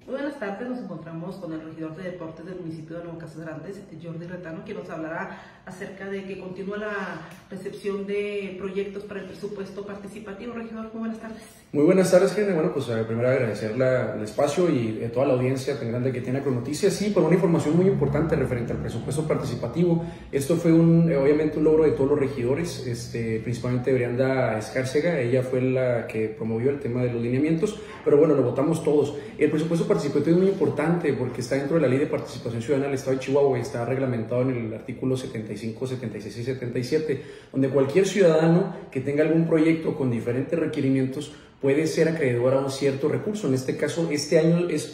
Muy buenas tardes, nos encontramos con el regidor de deportes del municipio de Nuevo Casas Grandes, Jordi Retano, quien nos hablará acerca de que continúa la recepción de proyectos para el presupuesto participativo. Regidor, muy buenas tardes. Muy buenas tardes, Kenia. Bueno, pues primero agradecer el espacio y toda la audiencia tan grande que tiene Acronoticias. Sí, por una información muy importante referente al presupuesto participativo. Esto fue obviamente un logro de todos los regidores, principalmente Brianda Escárcega. Ella fue la que promovió el tema de los lineamientos, pero bueno, lo votamos todos. El presupuesto participativo es muy importante porque está dentro de la Ley de Participación Ciudadana del Estado de Chihuahua y está reglamentado en el artículo 75, 76 y 77, donde cualquier ciudadano que tenga algún proyecto con diferentes requerimientos puede ser acreedor a un cierto recurso. En este caso, este año es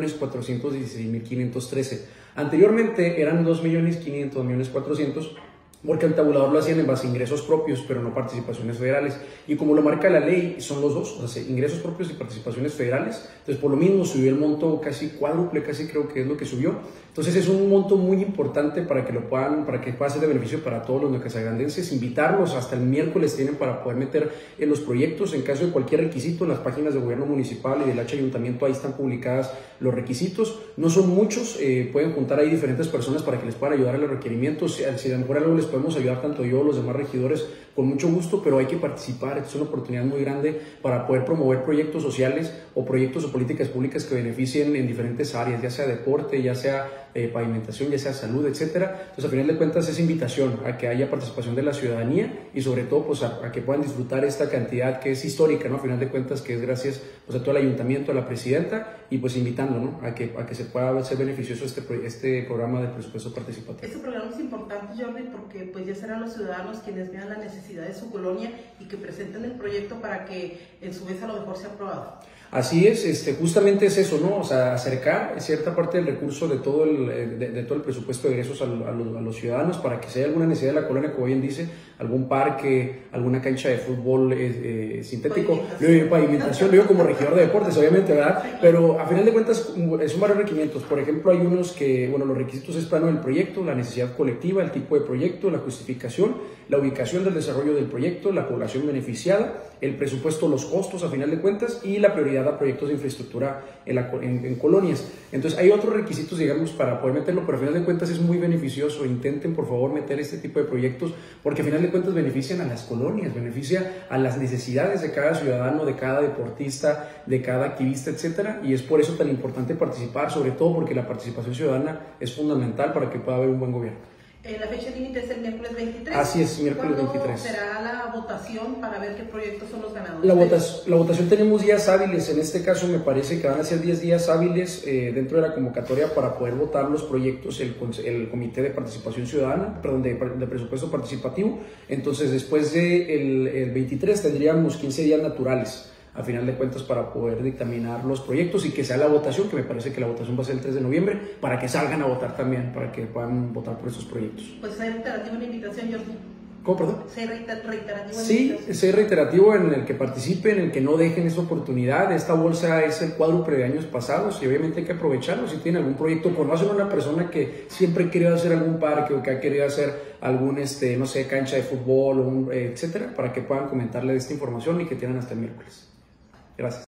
8.416.513. Anteriormente eran 2.500.000, 2.400.000, porque el tabulador lo hacían en base a ingresos propios, pero no participaciones federales. Y como lo marca la ley, son los dos, o sea, ingresos propios y participaciones federales. Entonces, por lo mismo, subió el monto casi cuádruple, casi creo que es lo que subió. Entonces, es un monto muy importante para que pueda ser de beneficio para todos los neocasagrandenses. Invitarlos hasta el miércoles tienen para poder meter en los proyectos, en caso de cualquier requisito, en las páginas de gobierno municipal y del ayuntamiento, ahí están publicadas los requisitos. No son muchos, pueden juntar ahí diferentes personas para que les puedan ayudar a los requerimientos. Si a lo mejor algo les podemos ayudar tanto yo o los demás regidores, con mucho gusto, pero hay que participar. Es una oportunidad muy grande para poder promover proyectos sociales o proyectos o políticas públicas que beneficien en diferentes áreas, ya sea deporte, ya sea pavimentación, ya sea salud, etcétera. Entonces, a final de cuentas, es invitación a que haya participación de la ciudadanía y sobre todo pues a que puedan disfrutar esta cantidad que es histórica, ¿no? A final de cuentas, que es gracias pues a todo el ayuntamiento, a la presidenta, y pues invitando, ¿no? a que se pueda hacer beneficioso este programa de presupuesto participativo. Este programa es importante, Jordi, porque pues ya serán los ciudadanos quienes vean la necesidad de su colonia y que presenten el proyecto para que en su vez a lo mejor sea aprobado. Así es, justamente es eso, ¿no? O sea, acercar cierta parte del recurso de todo el presupuesto de egresos a los ciudadanos para que si hay alguna necesidad de la colonia, como bien dice, algún parque, alguna cancha de fútbol sintético, pavimentación, lo digo como regidor de deportes, obviamente, ¿verdad? Pero a final de cuentas son varios requerimientos. Por ejemplo, hay unos que, bueno, los requisitos es plano del proyecto, la necesidad colectiva, el tipo de proyecto, la justificación, la ubicación del desarrollo del proyecto, la población beneficiada, el presupuesto, los costos a final de cuentas y la prioridad a proyectos de infraestructura en colonias. Entonces hay otros requisitos, digamos, para poder meterlo, pero a final de cuentas es muy beneficioso. Intenten por favor meter este tipo de proyectos porque a final de cuentas benefician a las colonias, beneficia a las necesidades de cada ciudadano, de cada deportista, de cada activista, etcétera, y es por eso tan importante participar, sobre todo porque la participación ciudadana es fundamental para que pueda haber un buen gobierno. La fecha límite es el miércoles 23. Así es, miércoles 23. ¿Cuándo será la votación para ver qué proyectos son los ganadores? La votación tenemos días hábiles, en este caso me parece que van a ser 10 días hábiles dentro de la convocatoria para poder votar los proyectos, el Comité de Participación Ciudadana, perdón, de presupuesto participativo. Entonces después del 23 tendríamos 15 días naturales a final de cuentas para poder dictaminar los proyectos y que sea la votación, que me parece que la votación va a ser el 3 de noviembre, para que salgan a votar también, para que puedan votar por esos proyectos. Pues es reiterativo una invitación, Jordi. ¿Cómo, perdón? Ser reiterativo. Sí, ser reiterativo en el que participen, en el que no dejen esta oportunidad. Esta bolsa es el cuádruple de años pasados y obviamente hay que aprovecharlo. Si tienen algún proyecto, conocen a una persona que siempre ha querido hacer algún parque o que ha querido hacer algún, no sé, cancha de fútbol, etcétera, para que puedan comentarle de esta información y que tienen hasta el miércoles. Gracias.